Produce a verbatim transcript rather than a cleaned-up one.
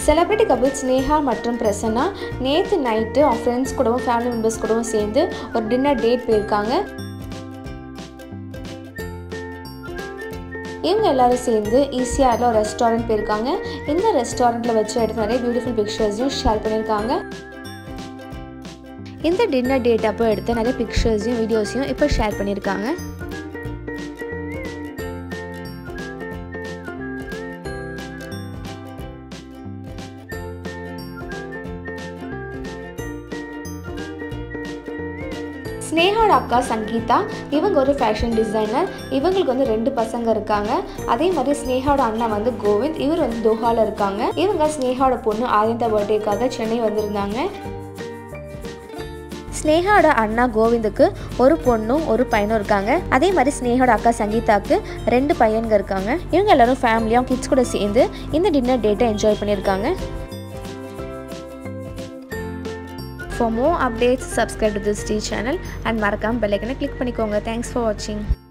Celebrity கபிள் Sneha மற்றும் பிரசன்னா நேற்று night அவங்க ஃப்ரெண்ட்ஸ் கூடவும் ஃபேமிலி மெம்பர்ஸ் கூடவும் சேர்ந்து ஒரு டின்னர் டேட் போயிருக்காங்க. இவங்க எல்லாரும் சேர்ந்து ஈசிஆரில் ஒரு ரெஸ்டாரண்ட் போயிருக்காங்க. இந்த ரெஸ்டாரண்ட்டில் வச்சு எடுத்து நிறைய பியூட்டிஃபுல் பிக்சர்ஸையும் ஷேர் பண்ணியிருக்காங்க. இந்த டின்னர் டேட் அப்போ எடுத்த நிறைய பிக்சர்ஸையும் வீடியோஸையும் இப்போ ஷேர் பண்ணியிருக்காங்க. ஸ்னேகாவோட அக்கா சங்கீதா இவங்க ஒரு ஃபேஷன் டிசைனர். இவங்களுக்கு வந்து ரெண்டு பசங்க இருக்காங்க. அதே மாதிரி ஸ்னேகாவோட அண்ணா வந்து கோவிந்த், இவர் வந்து தோஹால இருக்காங்க. இவங்க ஸ்னேகாவோட பொண்ணு ஆதித்யா பர்த்டேக்காக சென்னை வந்திருந்தாங்க. ஸ்னேகாவோட அண்ணா கோவிந்துக்கு ஒரு பொண்ணும் ஒரு பையனும் இருக்காங்க. அதே மாதிரி ஸ்னேகாவோட அக்கா சங்கீதாவுக்கு ரெண்டு பையன்கள் இருக்காங்க. இவங்க எல்லாரும் ஃபேமிலியாக கிட்ஸ் கூட சேர்ந்து இந்த டின்னர் டேட்டை என்ஜாய் பண்ணியிருக்காங்க. For more updates, subscribe to this channel and மறக்காம பெல் ஐகானை click பண்ணிக்கோங்க. Thanks for watching.